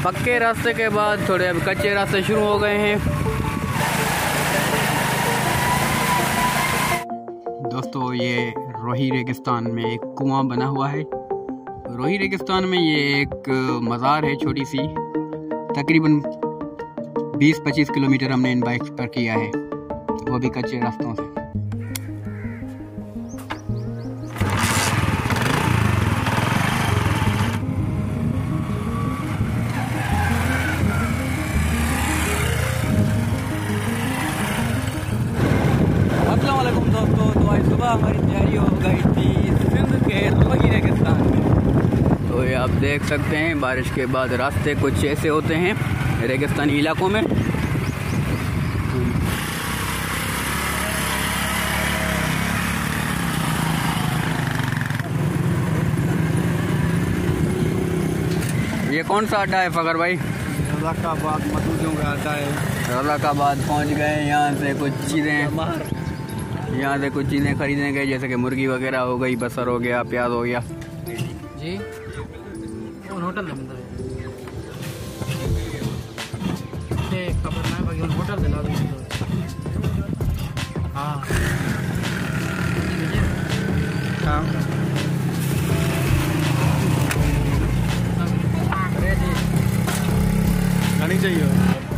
पक्के रास्ते के बाद थोड़े अब कच्चे रास्ते शुरू हो गए हैं। दोस्तों ये रोही रेगिस्तान में एक कुआं बना हुआ है। रोही रेगिस्तान में ये एक मज़ार है छोटी सी, तकरीबन 20-25 किलोमीटर हमने इन बाइक्स पर किया है, वो भी कच्चे रास्तों से। अस्सलाम वालेकुम दोस्तों, तो आज सुबह हमारी तैयारी हो गई थी सिंध के रोही रेगिस्तान में। तो ये आप देख सकते हैं बारिश के बाद रास्ते कुछ ऐसे होते हैं रेगिस्तानी इलाकों में। ये कौन सा अड्डा है फकर भाई? रज़ाकाबाद मसूदियों का अड्डा है। रज़ाकाबाद पहुंच गए। यहाँ से कुछ चीज़ें खरीदने गए, जैसे कि मुर्गी वगैरह हो गई, बसर हो गया, प्याज हो गया जी। होटल होटल दिला हाँ खानी चाहिए।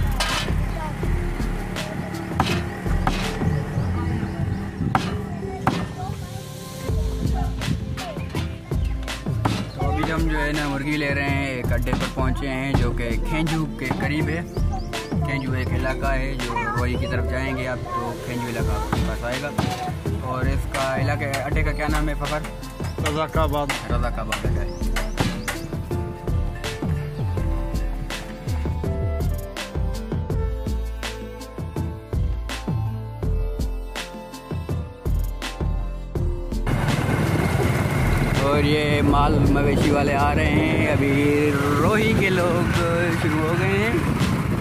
तो अभी हम जो है ना मुर्गी ले रहे हैं, एक अड्डे पर पहुंचे हैं जो कि खेंजू के करीब है। खेंजू एक इलाका है जो रोही की तरफ जाएंगे आप तो खेंजू इलाका आपके पास आएगा। और इसका इलाके अड्डे का क्या नाम है फकर? रज़ाकाबाद। रज़ाकाबाद अड्डा है। और ये माल मवेशी वाले आ रहे हैं। अभी रोही के लोग शुरू हो गए हैं।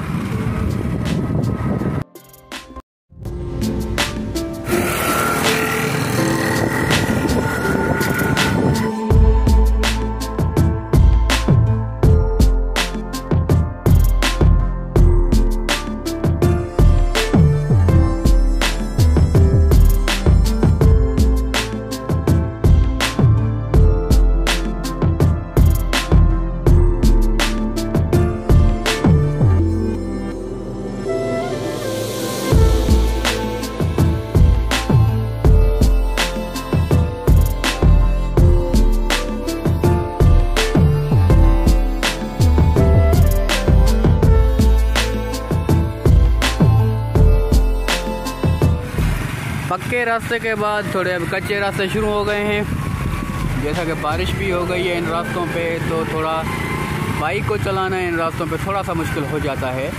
पक्के रास्ते के बाद थोड़े अब कच्चे रास्ते शुरू हो गए हैं। जैसा कि बारिश भी हो गई है इन रास्तों पे, तो थोड़ा बाइक को चलाना इन रास्तों पे थोड़ा सा मुश्किल हो जाता है।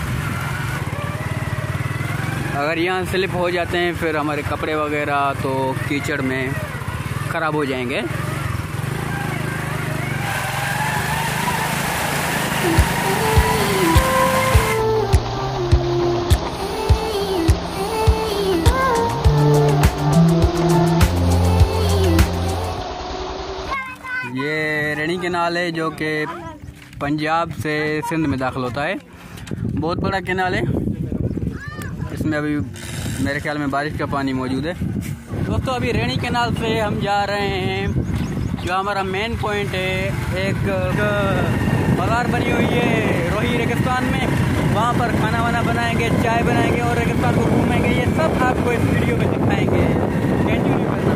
अगर यहाँ स्लिप हो जाते हैं फिर हमारे कपड़े वगैरह तो कीचड़ में ख़राब हो जाएंगे। ये रेणी कैनाल है जो कि पंजाब से सिंध में दाखिल होता है। बहुत बड़ा कैनाल है, इसमें अभी मेरे ख्याल में बारिश का पानी मौजूद है। दोस्तों अभी रेणी कैनाल से हम जा रहे हैं, जो हमारा मेन पॉइंट है। एक बाजार बनी हुई है रोही रेगिस्तान में, वहाँ पर खाना वाना बनाएंगे, चाय बनाएंगे और रेगिस्तान को घूमेंगे। ये सब आपको इस वीडियो में दिखाएंगे। कंटिन्यू करना।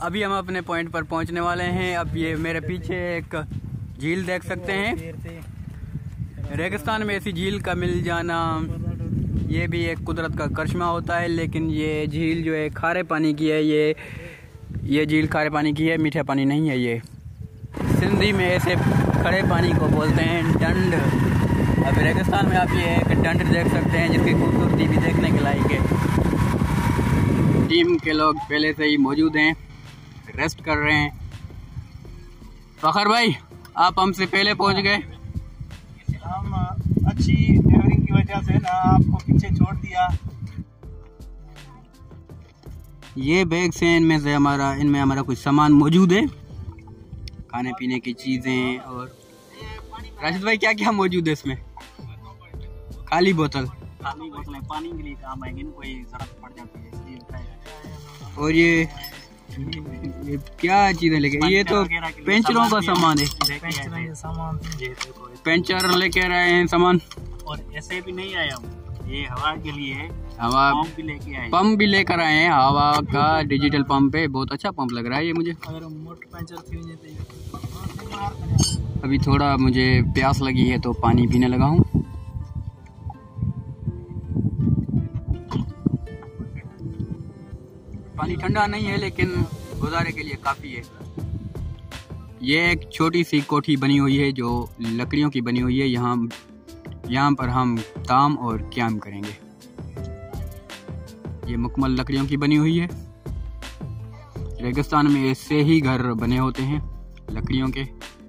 अभी हम अपने पॉइंट पर पहुंचने वाले हैं। अब ये मेरे पीछे एक झील देख सकते हैं। रेगिस्तान में ऐसी झील का मिल जाना ये भी एक कुदरत का करिश्मा होता है। लेकिन ये झील जो है खारे पानी की है। ये झील खारे पानी की है, मीठा पानी नहीं है। ये सिंधी में ऐसे खड़े पानी को बोलते हैं डंड। अब रेगिस्तान में आप ये एक डंड देख सकते हैं जिसकी खूबसूरती भी देखने के लायक है। टीम के लोग पहले से ही मौजूद हैं, रेस्ट कर रहे हैं। फखर भाई, आप हमसे पहले पहुंच गए। हम अच्छी ड्राइविंग की वजह से ना आपको पीछे छोड़ दिया। ये बैग्स हैं, इनमें हमारा कुछ सामान मौजूद है, खाने पीने की चीजें। और राशिद भाई क्या क्या मौजूद है इसमें? खाली बोतल पानी के लिए काम आएंगे, कोई जरूरत पड़ जाती है इसलिए। और ये क्या चीजें लेके? ये तो पेंचरों का सामान है। पेंचर लेके आए हैं सामान। और ऐसे भी नहीं आया हूँ, ये हवा के लिए है। हवा पंप भी लेकर आए हैं। हवा का डिजिटल पंप है, बहुत अच्छा पंप लग रहा है ये मुझे। अगर मोटर पंचर थी अभी थोड़ा मुझे प्यास लगी है तो पानी पीने लगा हूँ। पानी ठंडा नहीं है लेकिन गुजारे के लिए काफ़ी है। ये एक छोटी सी कोठी बनी हुई है जो लकड़ियों की बनी हुई है। यहाँ पर हम ताम और क्याम करेंगे। ये मुकम्मल लकड़ियों की बनी हुई है। रेगिस्तान में ऐसे ही घर बने होते हैं लकड़ियों के।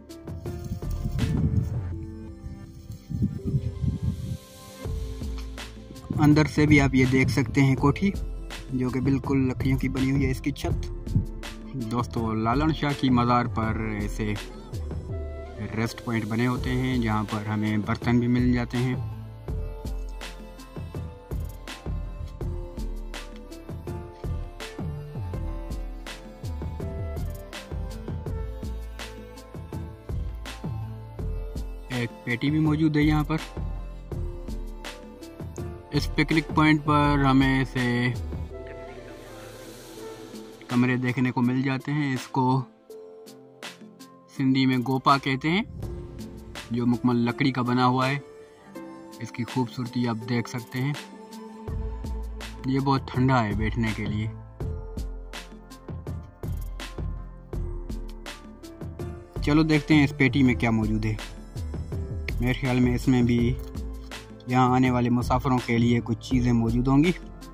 अंदर से भी आप ये देख सकते हैं कोठी जो कि बिल्कुल लकड़ियों की बनी हुई है। इसकी छत दोस्तों लालन शाह की मज़ार पर ऐसे रेस्ट पॉइंट बने होते हैं जहाँ पर हमें बर्तन भी मिल जाते हैं। एक पेटी भी मौजूद है यहाँ पर। इस पिकनिक पॉइंट पर हमें ऐसे कमरे देखने को मिल जाते हैं। इसको सिंधी में गोपा कहते हैं, जो मुकम्मल लकड़ी का बना हुआ है। इसकी खूबसूरती आप देख सकते हैं। ये बहुत ठंडा है बैठने के लिए। चलो देखते हैं इस पेटी में क्या मौजूद है। मेरे ख्याल में इसमें भी यहाँ आने वाले मुसाफिरों के लिए कुछ चीज़ें मौजूद होंगी।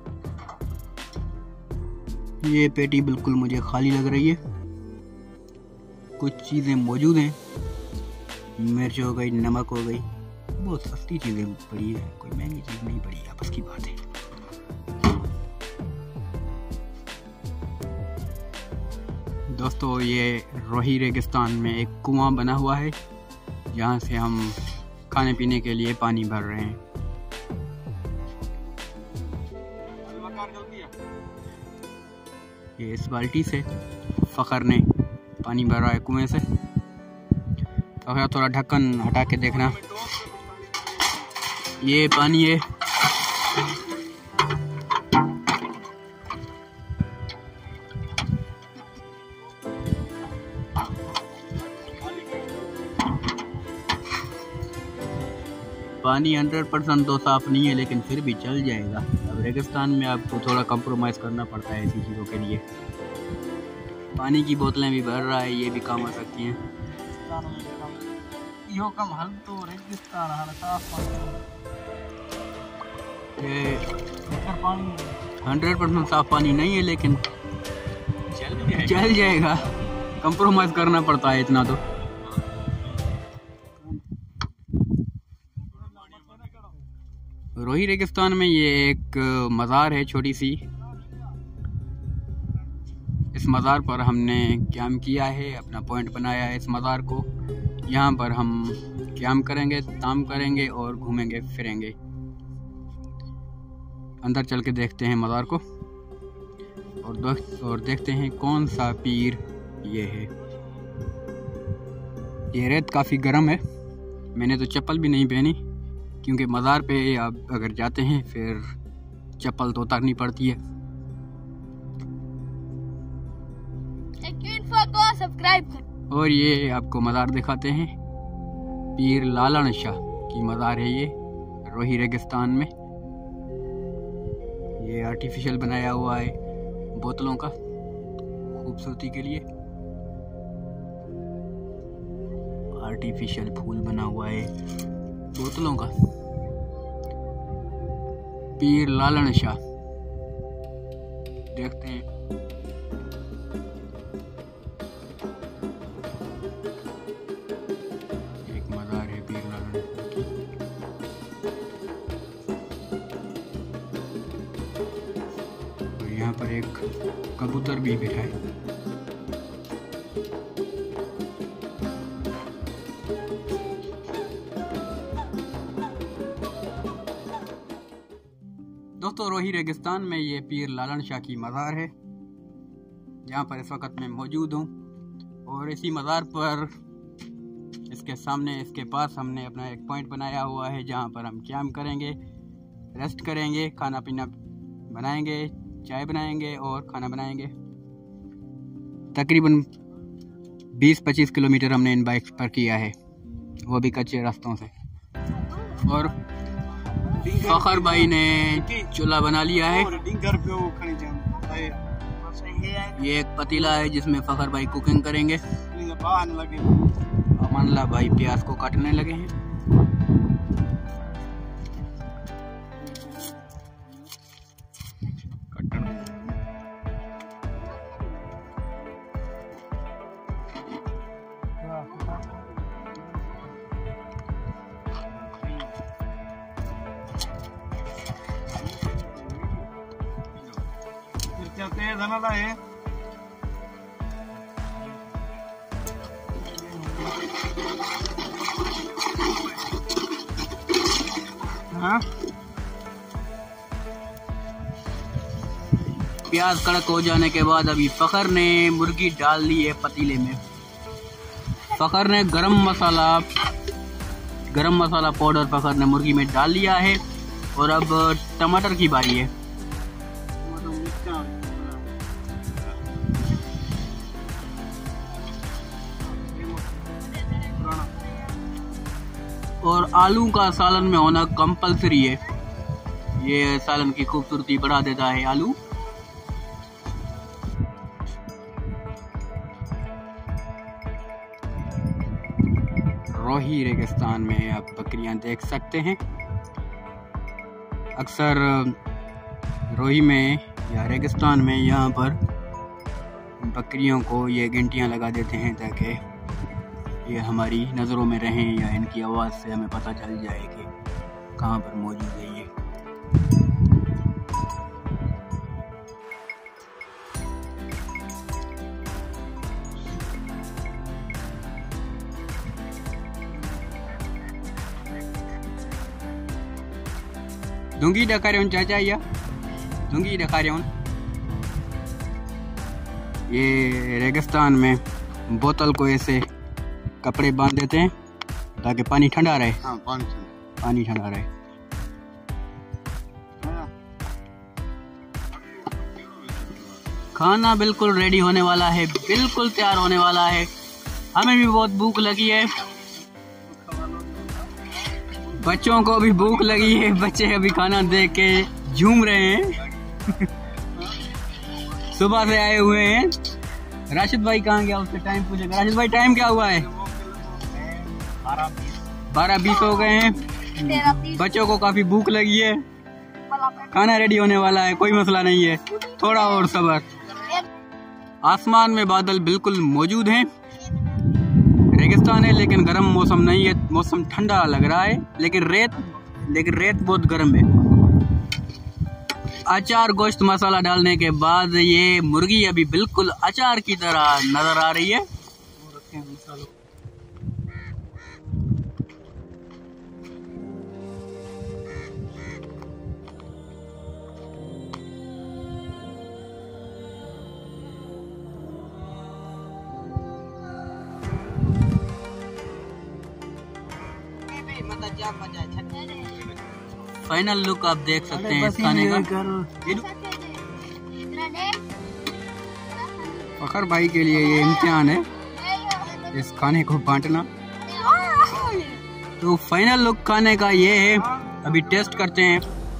ये पेटी बिल्कुल मुझे खाली लग रही है। कुछ चीज़ें मौजूद हैं, मिर्च हो गई, नमक हो गई, बहुत सस्ती चीज़ें पड़ी है, कोई महंगी चीज़ नहीं पड़ी, आपस की बात है। दोस्तों ये रोही रेगिस्तान में एक कुआं बना हुआ है जहाँ से हम खाने पीने के लिए पानी भर रहे हैं। ये इस बाल्टी से फ़खर ने पानी भरा है कुएं से। फ़खर थोड़ा ढक्कन हटा के देखना, ये पानी है। पानी 100% तो साफ़ नहीं है लेकिन फिर भी चल जाएगा। अब रेगिस्तान में आपको थोड़ा कंप्रोमाइज़ करना पड़ता है ऐसी चीज़ों के लिए। पानी की बोतलें भी भर रहा है, ये भी काम आ सकती हैं। ये 100% साफ़ पानी नहीं है लेकिन चल जाएगा। कंप्रोमाइज़ करना पड़ता है इतना तो। रोही रेगिस्तान में ये एक मज़ार है छोटी सी। इस मज़ार पर हमने क्याम किया है, अपना पॉइंट बनाया है इस मज़ार को। यहाँ पर हम क्याम करेंगे, ताम करेंगे और घूमेंगे फिरेंगे। अंदर चल के देखते हैं मज़ार को और देखते हैं कौन सा पीर ये है। ये रेत काफ़ी गर्म है, मैंने तो चप्पल भी नहीं पहनी क्योंकि मज़ार पे आप अगर जाते हैं फिर चप्पल तो उतारनी पड़ती है। सब्सक्राइब करें। और ये आपको मज़ार दिखाते हैं, पीर लालन शाह की मज़ार है ये, रोही रेगिस्तान में। ये आर्टिफिशियल बनाया हुआ है बोतलों का, खूबसूरती के लिए आर्टिफिशियल फूल बना हुआ है बोतलों का। पीर लालन शाह देखते हैं। एक मज़ार है पीर लालन शाह की। और यहाँ पर एक कबूतर भी बैठा है। दोस्तों, रोही रेगिस्तान में ये पीर लालन शाह की मज़ार है, जहाँ पर इस वक्त मैं मौजूद हूँ। और इसी मज़ार पर इसके सामने, इसके पास हमने अपना एक पॉइंट बनाया हुआ है, जहाँ पर हम क़याम करेंगे, रेस्ट करेंगे, खाना पीना बनाएंगे, चाय बनाएंगे और खाना बनाएंगे। तकरीबन 20-25 किलोमीटर हमने इन बाइक पर किया है, वो भी कच्चे रास्तों से। और फखर भाई ने चूल्हा बना लिया है। ये एक पतीला है जिसमें फखर भाई कुकिंग करेंगे। अमानला भाई प्याज को काटने लगे हैं। तेज धनाला है। हाँ, प्याज कड़क हो जाने के बाद अभी फखर ने मुर्गी डाल दी है पतीले में। फखर ने गरम मसाला पाउडर फखर ने मुर्गी में डाल लिया है। और अब टमाटर की बारी है। और आलू का सालन में होना कंपलसरी है, ये सालन की खूबसूरती बढ़ा देता है आलू। रोही रेगिस्तान में आप बकरियां देख सकते हैं। अक्सर रोही में या रेगिस्तान में यहाँ पर बकरियों को ये घंटियां लगा देते हैं ताकि ये हमारी नज़रों में रहें, या इनकी आवाज़ से हमें पता चल जाए कि कहाँ पर मौजूद है ये। दूंगी डकारियों चाचा, या दूंगी डकारियों। ये रेगिस्तान में बोतल को ऐसे कपड़े बांध देते हैं ताकि पानी ठंडा रहे। हाँ, पानी ठंडा रहे। खाना बिल्कुल रेडी होने वाला है, बिल्कुल तैयार होने वाला है। हमें भी बहुत भूख लगी है, बच्चों को भी भूख लगी है। बच्चे अभी खाना देख के झूम रहे हैं। सुबह से आए हुए हैं। राशिद भाई कहाँ गया, उससे टाइम पूछेगा। राशिद भाई टाइम क्या हुआ है? 12:20 हो गए हैं। बच्चों को काफी भूख लगी है, खाना रेडी होने वाला है, कोई मसला नहीं है, थोड़ा और सब्र। आसमान में बादल बिल्कुल मौजूद हैं। रेगिस्तान है लेकिन गर्म मौसम नहीं है, मौसम ठंडा लग रहा है, लेकिन रेत बहुत गर्म है। अचार गोश्त मसाला डालने के बाद ये मुर्गी अभी बिल्कुल अचार की तरह नजर आ रही है। फाइनल लुक आप देख सकते हैं इस खाने का। फखर भाई के लिए ये इम्तिहान है इस खाने को बांटना। तो फाइनल लुक खाने का ये है। अभी टेस्ट करते हैं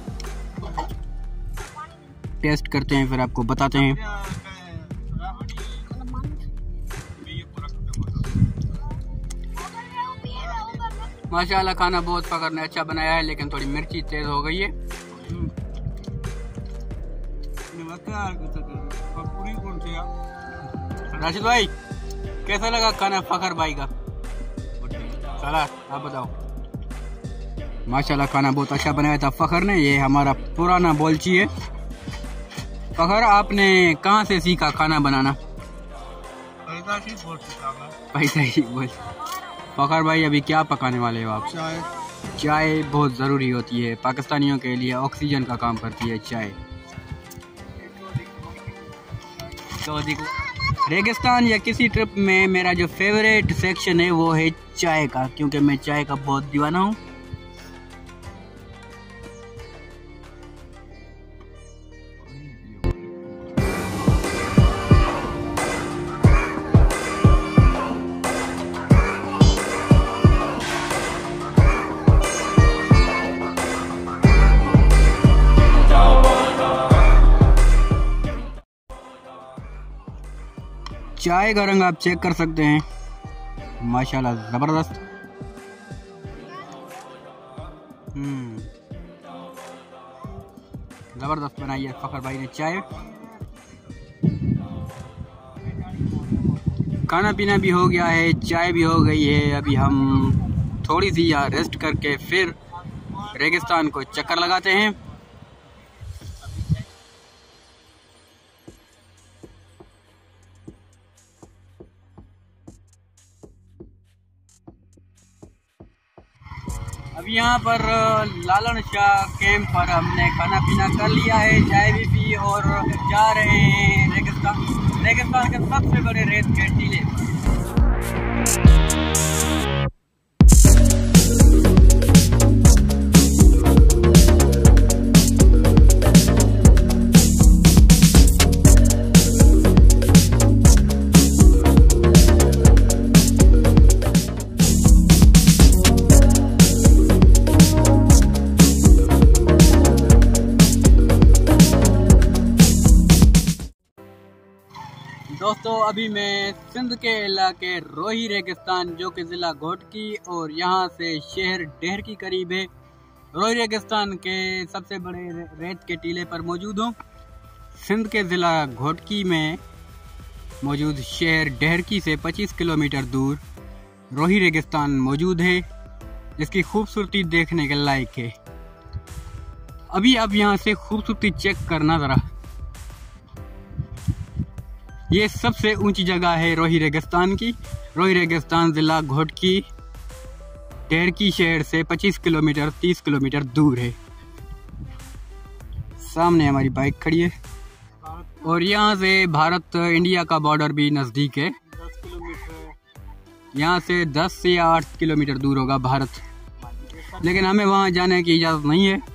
फिर आपको बताते हैं। माशाल्लाह खाना बहुत फखर ने अच्छा बनाया है, लेकिन थोड़ी मिर्ची तेज हो गई है। राशिद भाई कैसा लगा खाना फखर भाई का? चला आप बताओ। माशाल्लाह खाना बहुत अच्छा बनाया था फखर ने। ये हमारा पुराना बोलची है। फखर आपने कहाँ से सीखा खाना बनाना? पैसा ही बोल। फखर भाई अभी क्या पकाने वाले हो आप? चाय बहुत ज़रूरी होती है पाकिस्तानियों के लिए, ऑक्सीजन का काम करती है चाय। तो देखो रेगिस्तान या किसी ट्रिप में मेरा जो फेवरेट सेक्शन है वो है चाय का, क्योंकि मैं चाय का बहुत दीवाना हूँ। चाय का रंग आप चेक कर सकते हैं, माशाल्लाह जबरदस्त। जबरदस्त बनाई है फखर भाई ने चाय। खाना पीना भी हो गया है, चाय भी हो गई है। अभी हम थोड़ी सी यहाँ रेस्ट करके फिर रेगिस्तान को चक्कर लगाते हैं। अब यहाँ पर लालन शाह कैंप पर हमने खाना पीना कर लिया है, चाय भी पी और जा रहे हैं रेगिस्तान के सबसे बड़े रेत के टीले। दोस्तों अभी मैं सिंध के इलाके रोही रेगिस्तान जो कि ज़िला घोटकी और यहाँ से शहर डेहर की करीब है, रोही रेगिस्तान के सबसे बड़े रेत के टीले पर मौजूद हूँ। सिंध के ज़िला घोटकी में मौजूद शहर डेहरकी से 25 किलोमीटर दूर रोही रेगिस्तान मौजूद है, जिसकी खूबसूरती देखने के लायक है। अभी आप यहाँ से खूबसूरती चेक करना ज़रा। ये सबसे ऊंची जगह है रोही रेगिस्तान की। रोही रेगिस्तान ज़िला घोटकी डेहरकी शहर से 25 किलोमीटर 30 किलोमीटर दूर है। सामने हमारी बाइक खड़ी है और यहाँ से भारत इंडिया का बॉर्डर भी नज़दीक है। 10 किलोमीटर यहाँ से 10 से 8 किलोमीटर दूर होगा भारत, लेकिन हमें वहाँ जाने की इजाज़त नहीं है।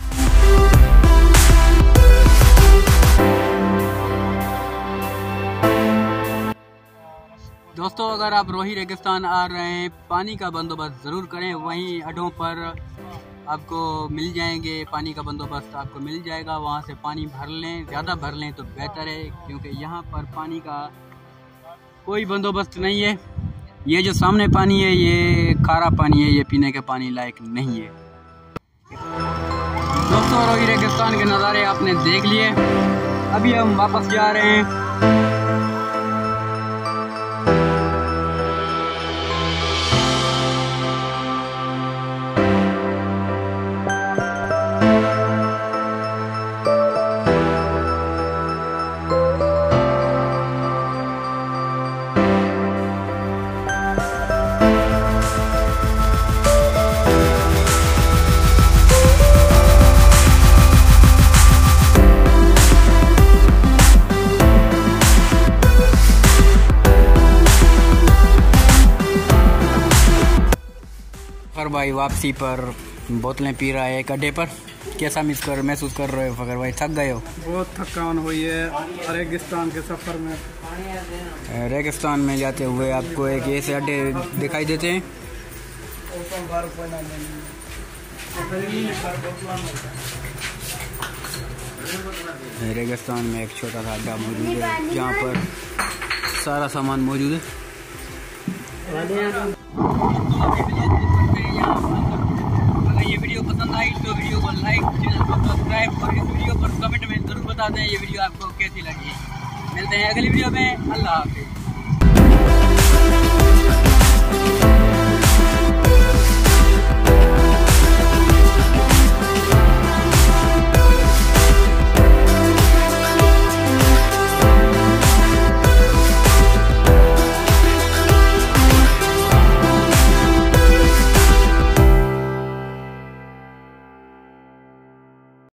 दोस्तों अगर आप रोही रेगिस्तान आ रहे हैं, पानी का बंदोबस्त ज़रूर करें। वहीं अड्डों पर आपको मिल जाएंगे, पानी का बंदोबस्त आपको मिल जाएगा। वहाँ से पानी भर लें, ज़्यादा भर लें तो बेहतर है, क्योंकि यहाँ पर पानी का कोई बंदोबस्त नहीं है। ये जो सामने पानी है ये खारा पानी है, ये पीने के पानी लायक नहीं है। दोस्तों रोही रेगिस्तान के नज़ारे आपने देख लिए, अभी हम वापस जा रहे हैं। फखर भाई वापसी पर बोतलें पी रहा है एक अड्डे पर। कैसा महसूस कर रहे हो फखर भाई? थक गए हो? बहुत थकान हुई है रेगिस्तान के सफ़र में। रेगिस्तान में जाते हुए आपको एक ऐसे अड्डे दिखाई देते हैं। रेगिस्तान में एक छोटा सा अड्डा मौजूद है जहाँ पर सारा सामान मौजूद है। अगर ये वीडियो पसंद आई तो वीडियो को लाइक, चैनल को सब्सक्राइब और इस वीडियो पर कमेंट में जरूर बता दें ये वीडियो आपको कैसी लगी। मिलते हैं अगली वीडियो में। अल्लाह हाफिज़।